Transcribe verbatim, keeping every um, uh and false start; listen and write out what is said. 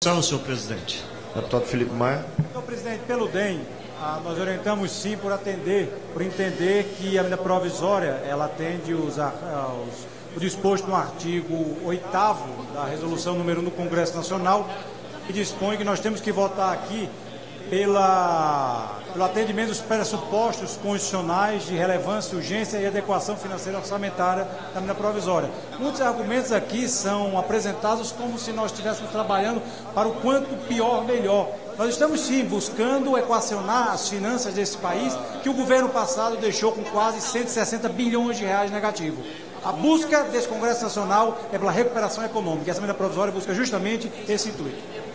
Então, senhor presidente. Deputado Felipe Maia. Senhor presidente, pelo D E M, ah, nós orientamos sim por atender, por entender que a medida provisória, ela atende os, aos, o disposto no artigo oitavo da resolução número um do Congresso Nacional, que dispõe que nós temos que votar aqui pela, pelo atendimento dos pressupostos constitucionais de relevância, urgência e adequação financeira orçamentária da medida provisória. Muitos argumentos aqui são apresentados como se nós estivéssemos trabalhando para o quanto pior, melhor. Nós estamos sim buscando equacionar as finanças desse país, que o governo passado deixou com quase cento e sessenta bilhões de reais negativo. A busca desse Congresso Nacional é pela recuperação econômica. Essa medida provisória busca justamente esse intuito.